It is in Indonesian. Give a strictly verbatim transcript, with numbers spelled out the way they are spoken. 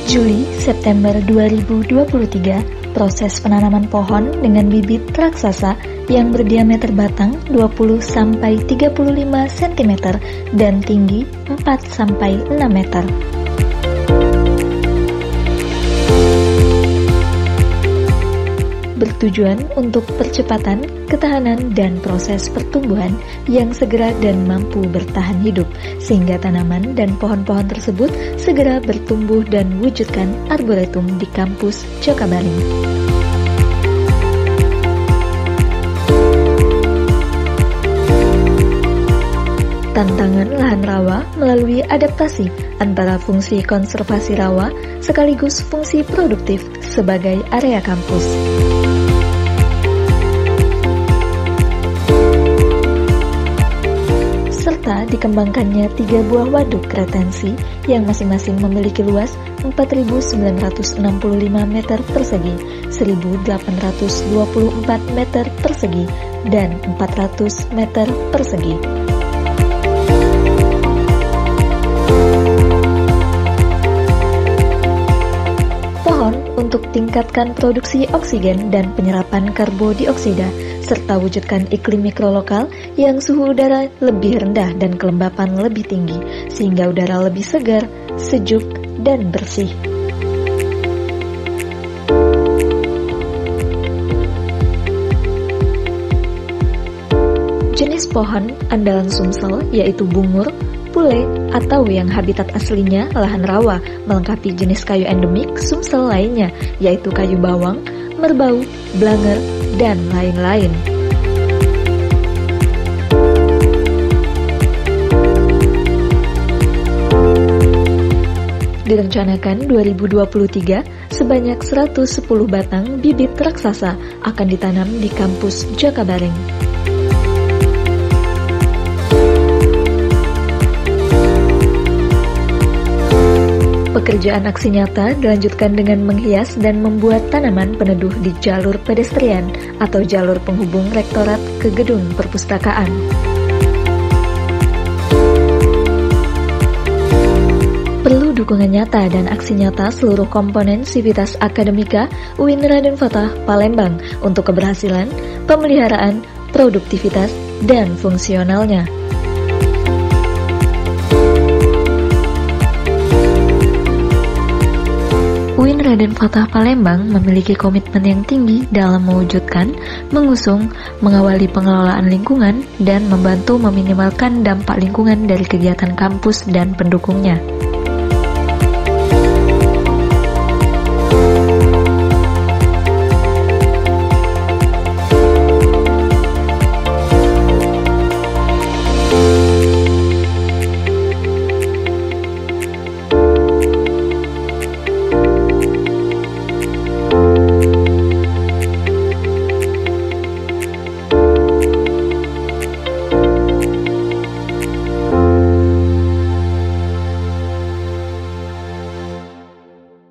Juli September dua ribu dua puluh tiga, proses penanaman pohon dengan bibit raksasa yang berdiameter batang dua puluh sampai tiga puluh lima sentimeter dan tinggi empat sampai enam meter. Bertujuan untuk percepatan, ketahanan, dan proses pertumbuhan yang segera dan mampu bertahan hidup, sehingga tanaman dan pohon-pohon tersebut segera bertumbuh dan wujudkan arboretum di kampus Jakabaring. Tantangan lahan rawa melalui adaptasi antara fungsi konservasi rawa sekaligus fungsi produktif sebagai area kampus. Serta dikembangkannya tiga buah waduk retensi yang masing-masing memiliki luas empat ribu sembilan ratus enam puluh lima meter persegi, seribu delapan ratus dua puluh empat meter persegi, dan empat ratus meter persegi. Pohon untuk tingkatkan produksi oksigen dan penyerapan karbodioksida, serta wujudkan iklim mikrolokal yang suhu udara lebih rendah dan kelembapan lebih tinggi, sehingga udara lebih segar, sejuk, dan bersih. Jenis pohon andalan Sumsel yaitu bungur, pule, atau yang habitat aslinya lahan rawa, melengkapi jenis kayu endemik Sumsel lainnya yaitu kayu bawang, merbau, blanger, dan lain-lain. Direncanakan dua ribu dua puluh tiga, sebanyak seratus sepuluh batang bibit raksasa akan ditanam di kampus Jakabaring. Pekerjaan aksi nyata dilanjutkan dengan menghias dan membuat tanaman peneduh di jalur pedestrian atau jalur penghubung rektorat ke gedung perpustakaan. Perlu dukungan nyata dan aksi nyata seluruh komponen Sivitas Akademika U I N Raden Fatah Palembang untuk keberhasilan, pemeliharaan, produktivitas, dan fungsionalnya. U I N Raden Fatah Palembang memiliki komitmen yang tinggi dalam mewujudkan, mengusung, mengawali pengelolaan lingkungan, dan membantu meminimalkan dampak lingkungan dari kegiatan kampus dan pendukungnya.